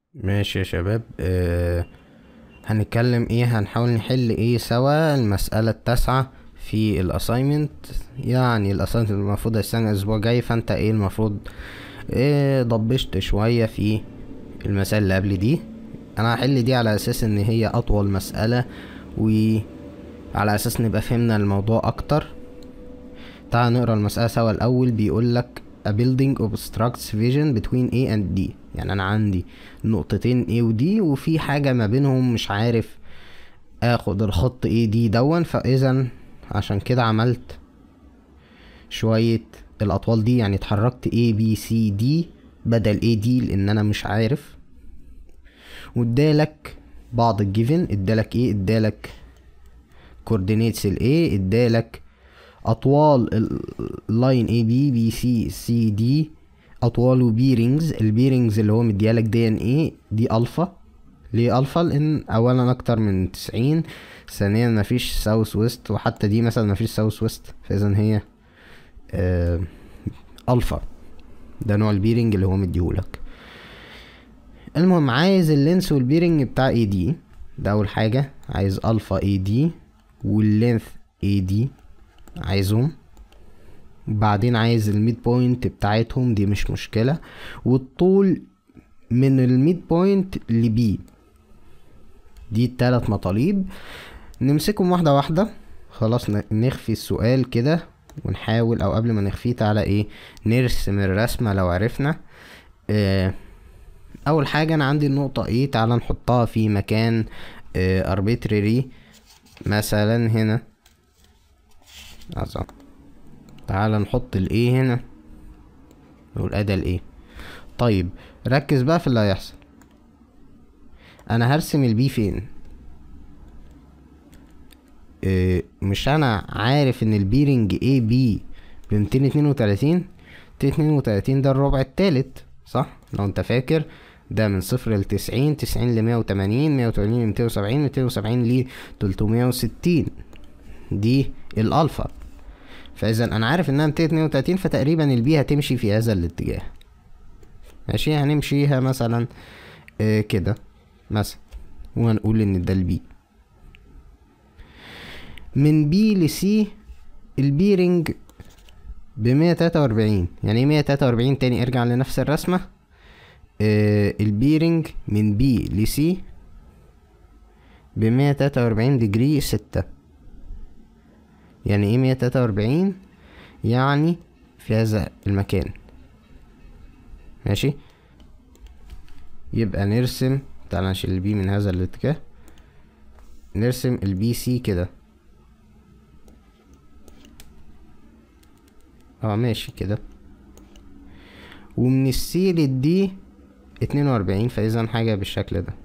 ماشي يا شباب. هنتكلم هنحاول نحل سوا المسألة التاسعة في الاساينمنت. يعني الاساينمنت المفروض هيستنى الاسبوع الجاي، فانت المفروض ضبشت شوية في المسائل اللي قبل دي. انا هحل دي على اساس ان هي اطول مسألة، وعلى اساس نبقى فهمنا الموضوع اكتر. تعال نقرا المسألة سوا. الاول بيقولك a building obstructs vision between A and D. يعني انا عندي نقطتين A و D، وفي حاجة ما بينهم مش عارف اخد الخط AD دون. فاذا عشان كده عملت شوية الاطوال دي، يعني اتحركت ABCD بدل AD لان انا مش عارف. وادالك بعض الجيفن، ادالك ادالك coordinates ادالك اطوال اللاين اي بي بي سي سي دي، اطواله بيرنجز. البيرنجز اللي هو مديالك دي ان دي الفا. ليه الفا؟ لان اولا اكتر من 90، ثانيا مفيش ساوث ويست، وحتى دي مثلا مفيش ساوث ويست، فاذا هي الفا. ده نوع البيرنج اللي هو مديهولك. المهم عايز اللينس والبيرنج بتاع اي دي. ده اول حاجة، عايز الفا اي دي واللينث اي دي عايزهم. بعدين عايز الميد بوينت بتاعتهم، دي مش مشكلة، والطول من الميد بوينت لبي. دي التلات مطالب، نمسكهم واحدة واحدة. خلاص نخفي السؤال كده ونحاول، او قبل ما نخفيه تعالى نرسم الرسمة لو عرفنا. اول حاجة انا عندي النقطة تعالى نحطها في مكان arbitrary مثلا هنا. تعالى نحط هنا، نقول ادى طيب ركز بقى في اللي هيحصل. انا هرسم البي فين؟ مش انا عارف ان البيرنج اي بي ب 232. 232 ده الربع التالت، صح؟ لو انت فاكر ده من 0 ل 90، 90 ل 180، 180 ل 270، 270 ل 360. دي الالفا. فاذا انا عارف انها 232، فتقريبا البي هتمشي في هذا الاتجاه. ماشي، هنمشيها مثلا كده مثلا، وهنقول ان ده البي. من بي لسي البيرنج ب143. يعني ايه 143؟ تاني ارجع لنفس الرسمة. البيرنج من بي لسي ب143 ديجري 6. يعني ايه 143؟ يعني في هذا المكان. ماشي، يبقى نرسم، تعالى نشيل البي من هذا الاتجاه، نرسم البي سي كده. ماشي كده. ومن السي للدي 42، فاذا حاجة بالشكل ده.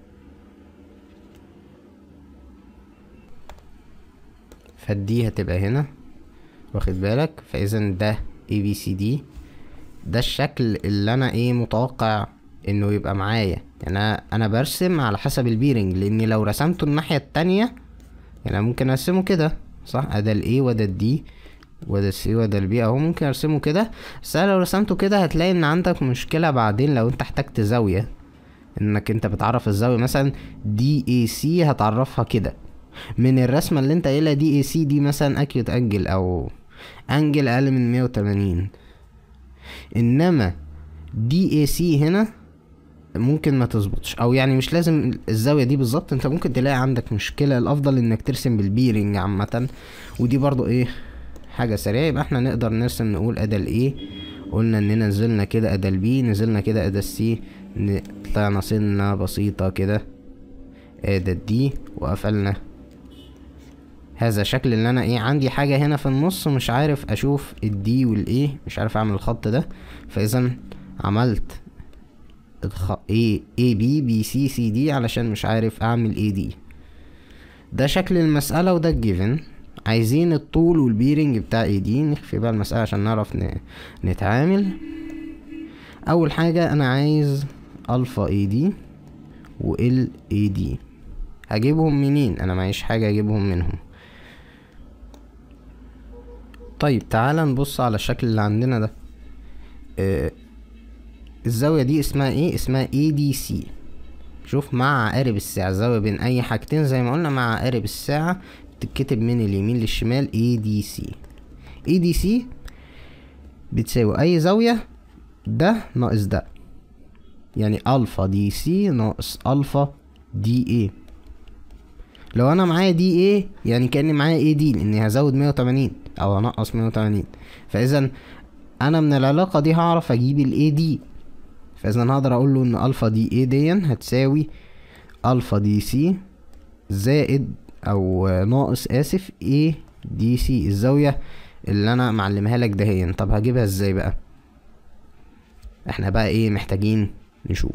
فالدي هتبقى هنا، واخد بالك؟ فاذا ده اي بي سي دي. ده الشكل اللي انا متوقع انه يبقى معايا. يعني انا برسم على حسب البيرنج، لاني لو رسمته الناحية التانية يعني ممكن ارسمه كده، صح؟ ادا الاي وده الدي وده السي وده البي اهو، ممكن ارسمه كده. بس انا لو رسمته كده هتلاقي ان عندك مشكلة بعدين لو انت احتجت زاوية، انك انت بتعرف الزاوية. مثلا دي اي سي هتعرفها كده من الرسمة اللي انت قايلها. دي اي سي دي مثلا اكيوت انجل او انجل اقل من 180. انما دي اي سي هنا ممكن ما تظبطش، او يعني مش لازم الزاوية دي بالظبط. انت ممكن تلاقي عندك مشكلة. الافضل انك ترسم بالبيرنج عامة. ودي برضو حاجة سريعة. يبقى احنا نقدر نرسم، نقول ادا قلنا اننا نزلنا كده ادا البي، نزلنا كده ادا السي، طلعنا سنة بسيطة كده ادا الدي، وقفلنا. هذا شكل اللي انا عندي حاجة هنا في النص مش عارف اشوف الدي مش عارف اعمل الخط ده. فاذا عملت اي بي بي سي سي دي علشان مش عارف اعمل دي. ده شكل المسألة وده الجيفن. عايزين الطول والبيرنج بتاع دي. نخفي بقى المسألة عشان نعرف نتعامل. اول حاجة انا عايز الفا دي وال دي. هجيبهم منين؟ انا معيش حاجة اجيبهم منهم. طيب تعالى نبص على الشكل اللي عندنا ده. الزاوية دي اسمها اسمها ADC. شوف مع عقارب الساعة، الزاوية بين اي حاجتين زي ما قلنا مع عقارب الساعة بتتكتب من اليمين للشمال ADC. ADC بتساوي اي زاوية ده ناقص ده، يعني الفا دي سي ناقص الفا دي ايه. لو انا معايا دي ايه يعني كأني معايا ايه دي، لاني هزود 180 او هنقص 180، فاذا انا من العلاقة دي هعرف اجيب الاي دي، فاذا هقدر اقول له ان الفا دي ايه دي هتساوي الفا دي سي زائد او ناقص اسف ايه دي سي، الزاوية اللي انا معلمها لك دهيا. طب هجيبها ازاي بقى؟ احنا بقى ايه محتاجين نشوف.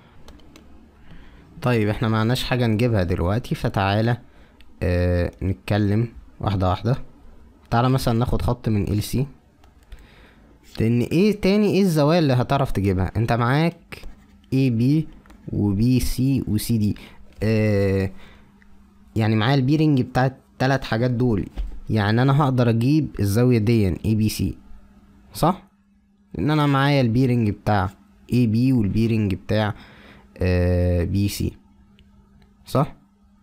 طيب احنا معناش حاجة نجيبها دلوقتي، فتعالى نتكلم واحدة واحدة. تعالى مثلا ناخد خط من ال سي، لان ايه تاني ايه الزوايا اللي هتعرف تجيبها؟ انت معاك اي بي وبي سي وسي دي، يعني معايا البيرنج بتاع التلات حاجات دول، يعني انا هقدر اجيب الزاوية دي اي بي سي صح، لان انا معايا البيرنج بتاع اي بي والبيرنج بتاع بي سي صح.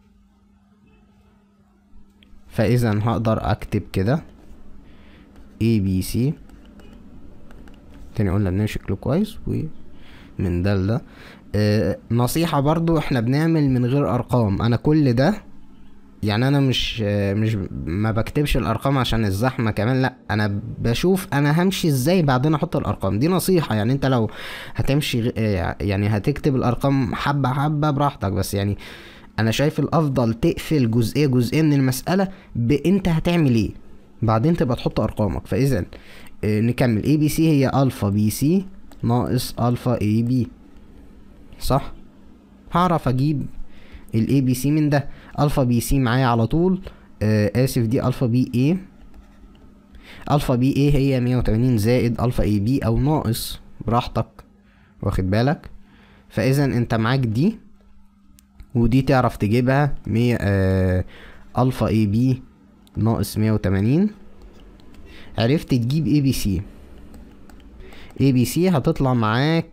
فاذا هقدر اكتب كده اي بي سي تاني، قلنا بنمشي كله كويس ومن ده لده. نصيحة برضو احنا بنعمل من غير ارقام، انا كل ده يعني انا مش ما بكتبش الارقام عشان الزحمة كمان، لا انا بشوف انا همشي ازاي بعدين احط الارقام. دي نصيحة، يعني انت لو هتمشي يعني هتكتب الارقام حبة حبة براحتك، بس يعني انا شايف الافضل تقفل جزئية من المسألة انت هتعمل ايه بعدين تبقى تحط ارقامك. فاذا نكمل اي بي سي هي الفا بي سي ناقص الفا اي بي صح. هعرف اجيب الاي بي سي من ده. الفا بي سي معايا على طول، اسف دي الفا بي ايه. الفا بي ايه هي 180 زائد الفا اي بي او ناقص براحتك واخد بالك. فاذا انت معاك دي ودي تعرف تجيبها 100 الفا اي بي ناقص 180. عرفت تجيب اي بي سي. اي بي سي هتطلع معاك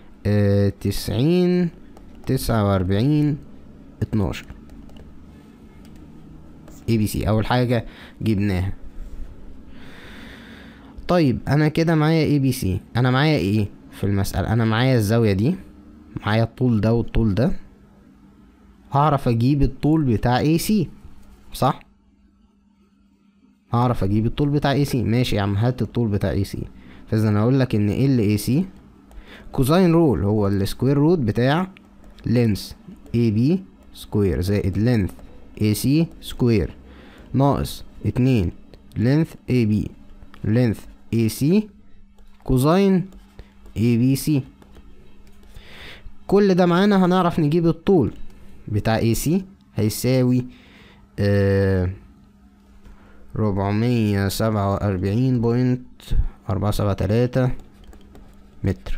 90 49 12. اي بي سي اول حاجة جبناها. طيب انا كده معايا اي بي سي، انا معايا ايه في المسألة؟ انا معايا الزاوية دي، معايا الطول ده والطول ده، هعرف اجيب الطول بتاع اي سي صح. هعرف اجيب الطول بتاع اي سي، ماشي يا عم هات الطول بتاع اي سي. فاذا انا اقول لك ان ال اي سي كوزاين رول هو السكوير روت بتاع لينس اي بي سكوير زائد لينث اي سي سكوير ناقص 2 لينث اي بي لينث اي سي كوزاين اي بي سي. كل ده معانا هنعرف نجيب الطول بتاع اي سي هيساوي 447.473 متر.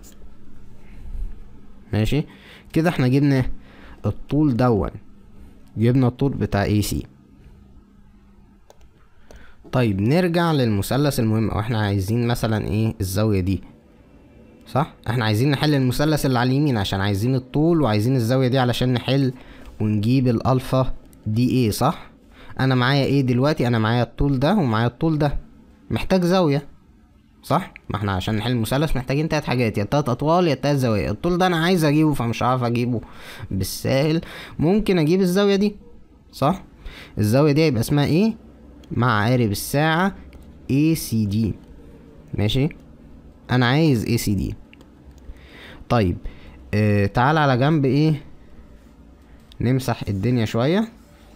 ماشي كده احنا جبنا الطول دون، جبنا الطول بتاع اي سي. طيب نرجع للمثلث المهم، او احنا عايزين مثلا ايه الزاوية دي صح. احنا عايزين نحل المثلث اللي على اليمين عشان عايزين الطول وعايزين الزاوية دي علشان نحل ونجيب الالفا دي ايه صح. انا معايا ايه دلوقتي؟ انا معايا الطول ده ومعايا الطول ده، محتاج زاوية صح. ما احنا عشان نحل المثلث محتاجين 3 حاجات، يا 3 اطوال يا 3 زوايا. الطول ده انا عايز اجيبه فمش عارف اجيبه بالساهل، ممكن اجيب الزاوية دي صح. الزاوية دي يبقى اسمها ايه مع عقارب الساعة ACD. ماشي انا عايز ACD. طيب تعال على جنب ايه نمسح الدنيا شوية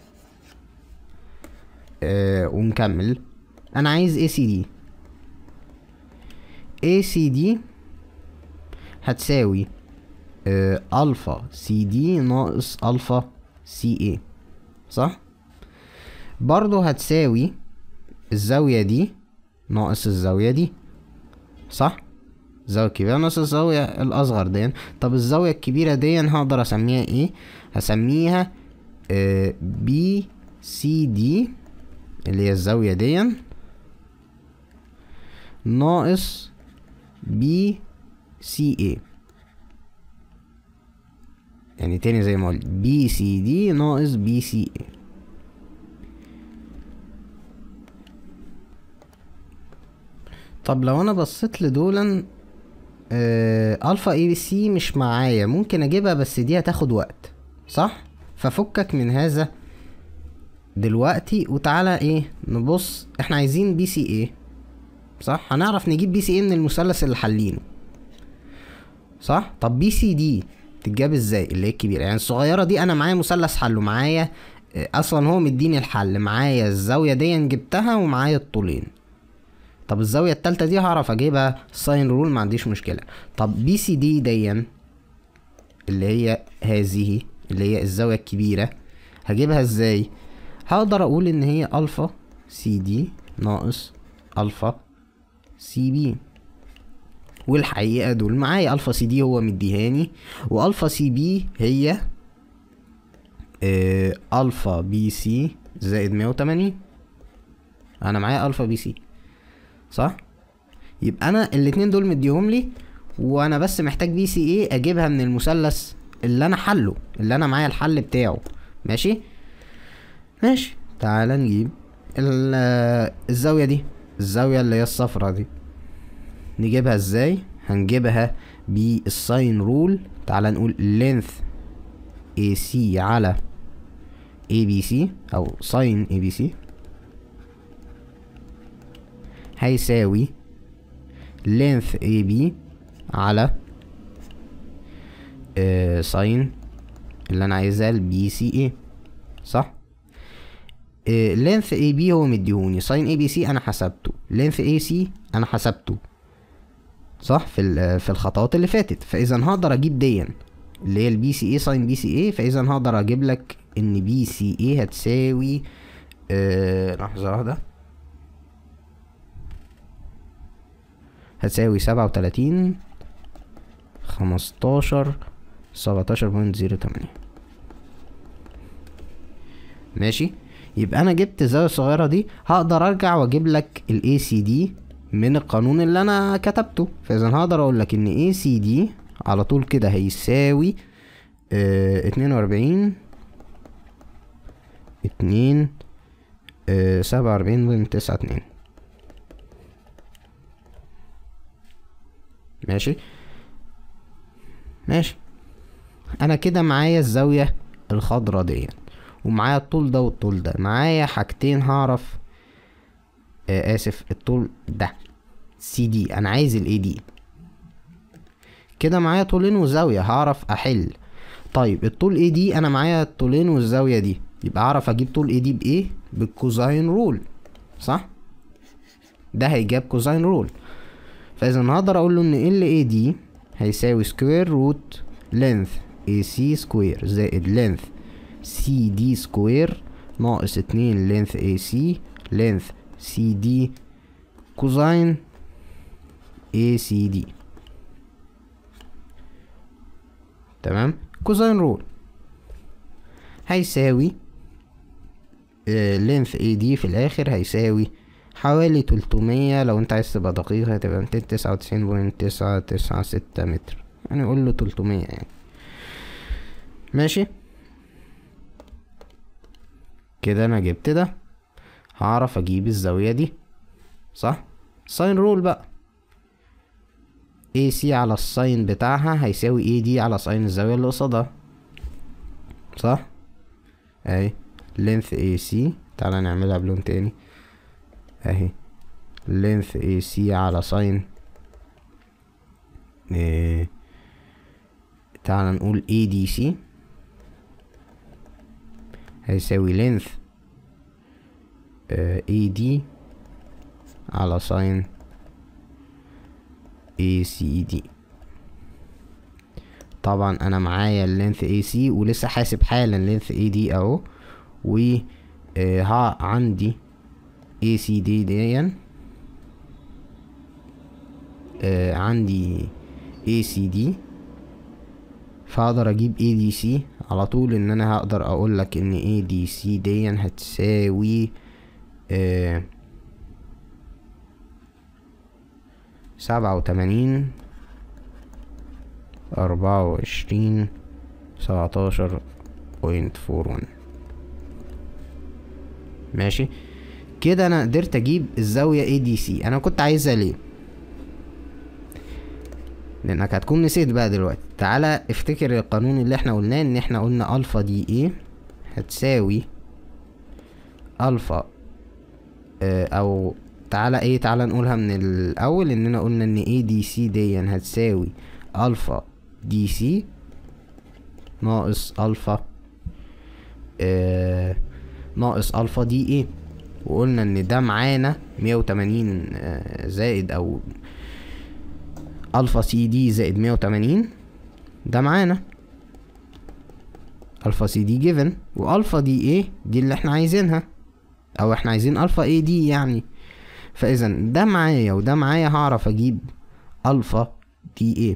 ونكمل. انا عايز ACD. ACD هتساوي الفا سي دي ناقص الفا سي ايه صح. برضو هتساوي الزاوية دي ناقص الزاوية دي صح. الزاوية الكبيرة ناقص الزاوية الأصغر دي. طب الزاوية الكبيرة دي هقدر أسميها ايه؟ هسميها بي سي دي اللي هي الزاوية دي ناقص بي سي ايه. يعني تاني زي ما قلت بي سي دي ناقص بي سي اي. طب لو انا بصيت لدولا الفا اي بي سي مش معايا، ممكن اجيبها بس دي هتاخد وقت صح؟ ففكك من هذا دلوقتي وتعالى ايه نبص. احنا عايزين بي سي اي صح؟ هنعرف نجيب بي سي اي من المثلث اللي حلينه صح؟ طب بي سي دي تتجاب ازاي؟ اللي هي الكبيره يعني الصغيره دي انا معايا مثلث حله، معايا اصلا هو مديني الحل، معايا الزاويه دي جبتها ومعايا الطولين. طب الزاويه التالتة دي هعرف اجيبها ساين رول، ما عنديش مشكله. طب بي سي دي اللي هي هذه اللي هي الزاويه الكبيره هجيبها ازاي؟ هقدر اقول ان هي الفا سي دي ناقص الفا سي بي، والحقيقه دول معايا. الفا سي دي هو مديهاني، والفا سي بي هي الفا بي سي زائد 180. انا معايا الفا بي سي صح؟ يبقى انا الاتنين دول مديهم لي، وانا بس محتاج بي سي ايه اجيبها من المثلث اللي انا حله، اللي انا معايا الحل بتاعه. ماشي ماشي. تعال نجيب الزاويه دي، الزاويه اللي هي الصفرة دي نجيبها ازاي؟ هنجيبها بالساين رول. تعال نقول لينث اي سي على اي بي سي او ساين اي بي سي هيساوي لينث اي بي على ساين اللي انا عايزها البي سي اي صح؟ لينث اي بي هو مديهوني، ساين اي بي سي انا حسبته، لينث اي سي انا حسبته صح في الخطوات اللي فاتت. فاذا هقدر اجيب دي اللي هي البي سي اي ساين بي سي اي. فاذا هقدر اجيب لك ان بي سي اي هتساوي لحظة واحدة، هتساوي 37 15 17.08. ماشي. يبقى انا جبت الزاوية الصغيرة دي، هقدر ارجع واجيب لك الاي سي دي من القانون اللي انا كتبته. فاذا هقدر اقول لك ان اي سي دي على طول كده هيساوي 42 2 47.92. ماشي ماشي. انا كده معايا الزاوية الخضرا دي، ومعايا الطول ده والطول ده، معايا حاجتين هعرف اسف الطول ده سي دي، انا عايز الاي دي. كده معايا طولين وزاوية هعرف احل. طيب الطول اي دي انا معايا الطولين والزاوية دي، يبقى اعرف اجيب طول اي دي بايه؟ بالكوزاين رول صح؟ ده هيجاب كوزاين رول. فاذا هقدر اقول له ان ال اي دي هيساوي سكوير روت لينث اي سي سكوير زائد لينث سي دي سكوير ناقص 2 لينث اي سي لينث سي دي كوزاين اي سي دي. تمام. كوزاين رول هيساوي لينث اي دي في الاخر هيساوي حوالي 300، لو انت عايز تبقى دقيق هتبقى 299.996 متر، يعني نقول له 300 يعني. ماشي كده انا جبت ده، هعرف اجيب الزاوية دي صح؟ ساين رول بقى، اي سي على الساين بتاعها هيساوي اي دي على ساين الزاوية اللي قصادها صح؟ اهي لينث اي سي، تعالى نعملها بلون تاني اهي لينث اي سي على ساين تعالى نقول اي دي سي هيساوي لينث اي دي على ساين اي سي دي. طبعا انا معايا اللينث اي سي ولسه حاسب حالا لينث اي دي اهو، و عندي اي سي دي عندي اي سي دي، فاقدر اجيب اي دي سي على طول. ان انا هقدر اقول لك ان اي دي سي دي هتساوي 87 24 17.41. ماشي كده انا قدرت اجيب الزاوية ADC. انا كنت عايزها ليه؟ لانك هتكون نسيت بقى دلوقتي. تعالى افتكر القانون اللي احنا قلناه، ان احنا قلنا الفا دي ايه هتساوي الفا او تعالى نقولها من الاول. اننا قلنا ان ADC دي هتساوي الفا DC ناقص الفا ناقص الفا دي ايه. وقلنا ان ده معانا 180 زائد او الفا سي دي زائد 180 ده معانا الفا سي دي جيفن، والفا دي ايه دي اللي احنا عايزينها، او احنا عايزين الفا اي دي يعني. فاذا ده معايا وده معايا، هعرف اجيب الفا دي ايه،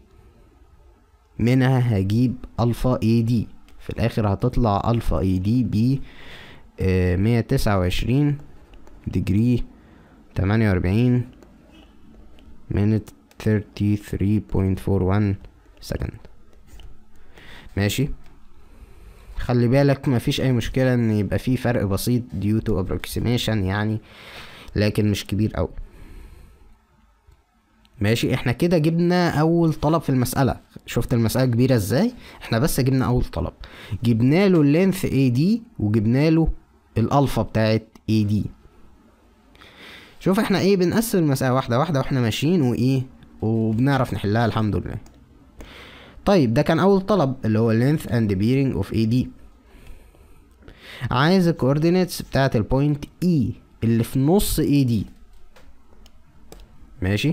منها هجيب الفا اي دي. في الاخر هتطلع الفا اي دي ب 129 ديجري 48 minute 33.41 سكند. ماشي خلي بالك مفيش اي مشكلة ان يبقى في فرق بسيط due to approximation يعني، لكن مش كبير اوي. ماشي احنا كده جبنا اول طلب في المسألة. شفت المسألة كبيرة ازاي؟ احنا بس جبنا اول طلب، جبنا له اللينث AD وجبنا له الالفا بتاعت AD. شوف احنا ايه بنقسم المسألة واحدة واحدة واحنا ماشيين وايه وبنعرف نحلها الحمد لله. طيب ده كان اول طلب اللي هو length and bearing of AD. عايز الكوردينيتس بتاعت البوينت E اللي في نص AD. ماشي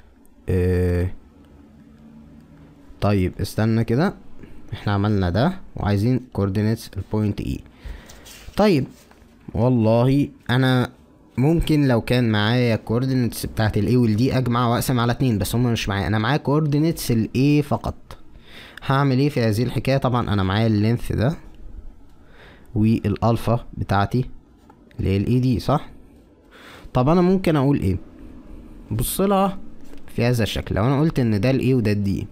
طيب استنى كده، احنا عملنا ده وعايزين كوردينيتس البوينت E. طيب والله انا ممكن لو كان معايا كوردينيتس بتاعت ال A وال D اجمع واقسم على 2، بس هما مش معايا. انا معايا كوردينيتس ال A فقط. هعمل ايه في هذه الحكاية؟ طبعا انا معايا اللينث ده والالفا بتاعتي اللي هي ال AD صح. طب انا ممكن اقول ايه؟ بصلها في هذا الشكل. لو انا قلت ان ده ال A وده ال D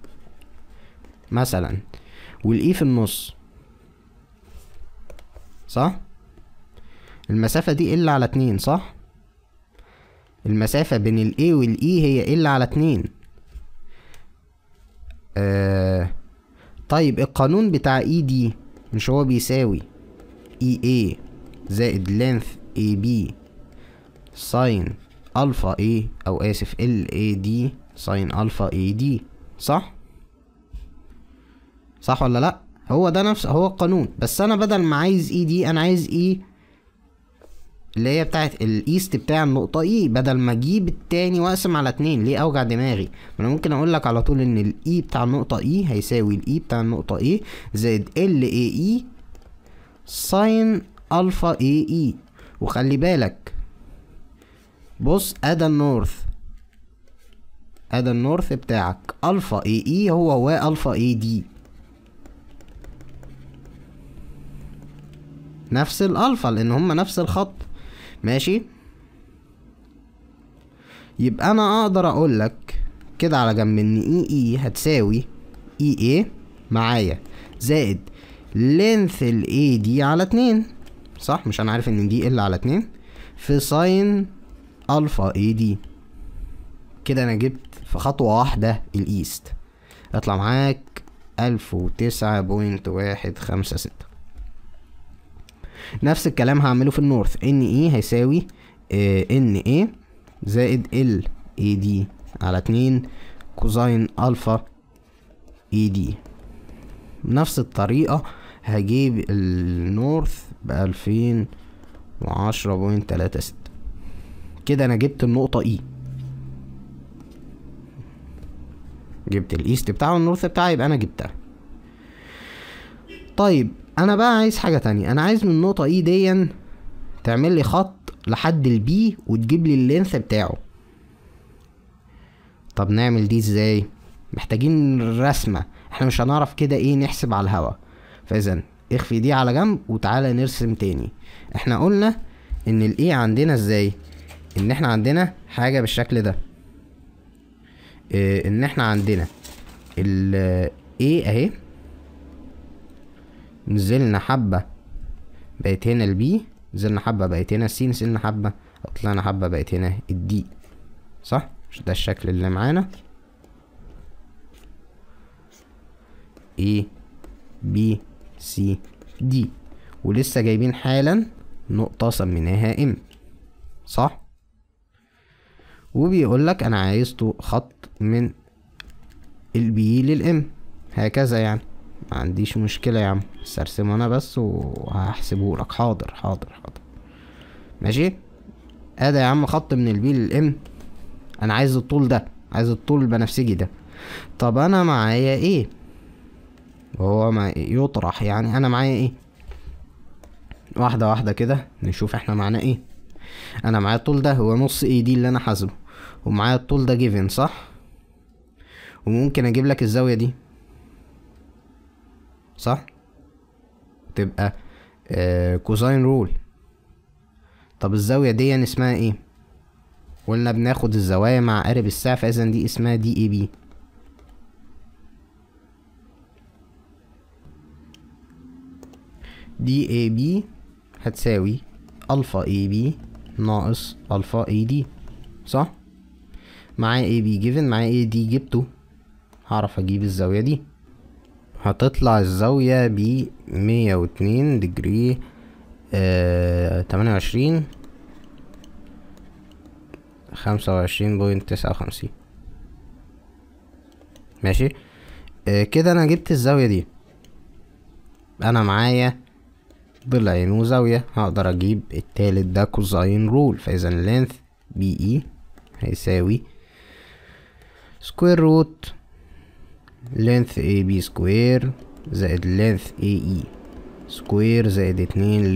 مثلا، وال E في النص صح، المسافة دي ال على 2 صح. المسافة بين ال A وال E هي ال على 2. طيب القانون بتاع ED مش هو بيساوي EA زائد length AB ساين الفا A، او اسف LAD ساين الفا AD صح؟ صح ولا لا؟ هو ده نفس هو القانون، بس انا بدل ما عايز ED انا عايز E اللي هي بتاعت الايست بتاع النقطة E، بدل ما اجيب التاني واقسم على 2. ليه اوجع دماغي؟ ما انا ممكن اقول لك على طول ان الاي بتاع النقطة E هيساوي الاي بتاع النقطة A زائد LAE ساين الفا AE. وخلي بالك بص ادي النورث بتاعك الفا AE هو الفا AD نفس الالفا لان هما نفس الخط. ماشي يبقى انا اقدر اقول لك كده على جنب ان EE هتساوي EA معايا زائد لينث ال AD على 2 صح، مش انا عارف ان دي ال على 2 في ساين الفا AD. كده انا جبت في خطوة واحدة الايست، يطلع معاك 1009.156. نفس الكلام هعمله في النورث. ان اي هيساوي ان اي زائد ال اي دي على 2 كوزين الفا اي دي. بنفس الطريقة هجيب النورث ب2010.36. كده انا جبت النقطة اي، جبت الايست بتاعه والنورث بتاعه، يبقى انا جبتها. طيب انا بقى عايز حاجة تانية. انا عايز من النقطة اي دي تعمل لي خط لحد البي وتجيب لي اللينث بتاعه. طب نعمل دي ازاي؟ محتاجين رسمة، احنا مش هنعرف كده ايه نحسب على الهوا. فاذا اخفي دي على جنب وتعالى نرسم تاني. احنا قلنا ان الايه عندنا ازاي، ان احنا عندنا حاجة بالشكل ده، ان احنا عندنا ال A اهي نزلنا حبة بقت هنا البي، نزلنا حبة بقت هنا السي، نزلنا حبة او طلعنا حبة بقت هنا الدي، صح؟ مش ده الشكل اللي معانا؟ A B C D، ولسه جايبين حالا نقطة سميناها M، صح؟ وبيقولك انا عايز خط من البي للام هكذا يعني. ما عنديش مشكلة يا عم، بس ارسمه انا بس وهحسبه لك. حاضر حاضر حاضر ماشي. ادي يا عم خط من البي للام. انا عايز الطول ده، عايز الطول البنفسجي ده. طب انا معايا ايه؟ وهو ما يطرح يعني انا معايا ايه؟ واحدة واحدة كده نشوف احنا معانا ايه. انا معايا الطول ده هو نص ايه دي اللي انا حاسبه، ومعايا الطول ده جيفن، صح؟ وممكن اجيب لك الزاوية دي، صح؟ تبقى كوزاين رول. طب الزاوية دي يعني اسمها ايه؟ قلنا بناخد الزوايا مع قارب الساعة، فاذا دي اسمها دي اي بي. دي اي بي هتساوي الفا اي بي ناقص الفا اي دي، صح؟ معايا اي بي جيفن، معايا اي دي جبته، هعرف اجيب الزاوية دي. هتطلع الزاوية ب 102 دجري 28 25.59. ماشي. كده انا جبت الزاوية دي. انا معايا ضلعين وزاوية، هقدر اجيب التالت ده كوزاين رول. فاذا لينث بي اي هيساوي سكوير روت لينث اي بي سكوير زائد لينث اي اي سكوير زائد 2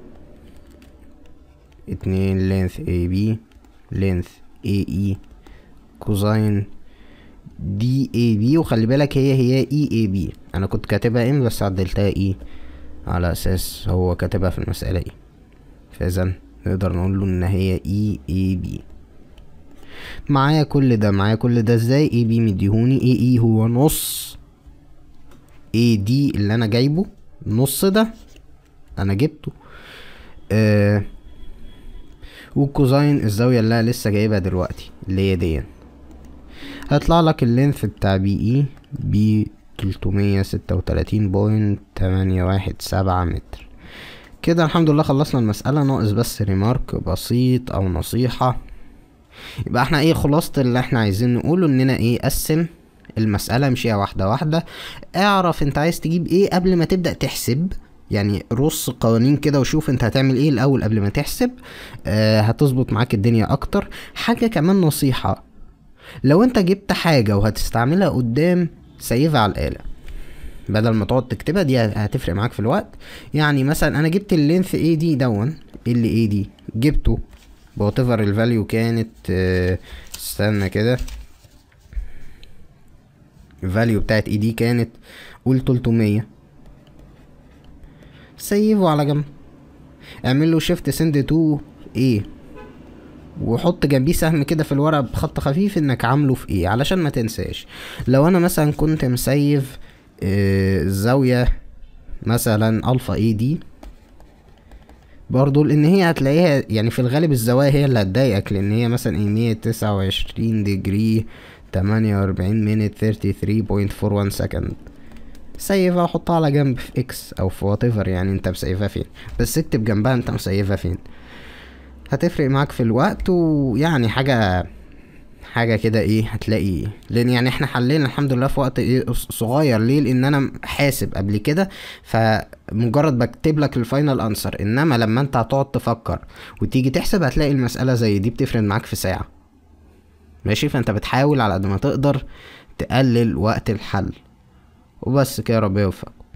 لينث اي بي لينث اي اي كوزاين دي اي بي. وخلي بالك هي اي اي بي، انا كنت كاتبها ام بس عدلتها اي على اساس هو كاتبها في المسألة اي، فاذا نقدر نقول له ان هي اي اي بي. معايا كل ده ازاي؟ اي بي مديهوني اي اي هو نص اي دي اللي انا جايبه، النص ده انا جبته. والكوزاين الزاوية اللي انا لسه جايبها دلوقتي اللي هي دي، هيطلع لك اللينث بتاع بي اي ب 336.817 متر. كده الحمد لله خلصنا المسألة، ناقص بس ريمارك بسيط او نصيحة. يبقى احنا ايه خلاصة اللي احنا عايزين نقوله؟ اننا ايه، قسم المسألة امشيها واحدة واحدة، اعرف انت عايز تجيب ايه قبل ما تبدأ تحسب. يعني رص قوانين كده وشوف انت هتعمل ايه الاول قبل ما تحسب، هتظبط معاك الدنيا اكتر. حاجة كمان نصيحة، لو انت جبت حاجة وهتستعملها قدام سيفها على الآلة بدل ما تقعد تكتبها، دي هتفرق معاك في الوقت. يعني مثلا انا جبت اللينث اي دي دون اللي اي دي جبته بواتيفر الفاليو كانت استنى كده، الفاليو بتاعت اي دي كانت قول 300. سيفه على جنب، اعمل له شيفت سند تو ايه، وحط جنبيه سهم كده في الورق بخط خفيف انك عامله في ايه علشان ما تنساش. لو انا مثلا كنت مسيف الزاوية مثلا الفا اي دي برضو، لان هي هتلاقيها يعني في الغالب الزوايا هي اللي هتضايقك، لان هي مثلا 129 دجري 48 مينت 33.41 سكند. سيفها وحطها على جنب في اكس او في واتيفر يعني انت مسيفها فين، بس اكتب جنبها انت مسيفها فين، هتفرق معاك في الوقت. ويعني حاجة كده ايه هتلاقي، لان يعني احنا حلينا الحمد لله في وقت ايه صغير. ليه؟ لان انا حاسب قبل كده، فمجرد بكتب لك الفاينل انسر، انما لما انت هتقعد تفكر وتيجي تحسب هتلاقي المسألة زي دي بتفرق معاك في ساعة. ماشي، فانت بتحاول على قد ما تقدر تقلل وقت الحل وبس كده. ربنا يوفقك.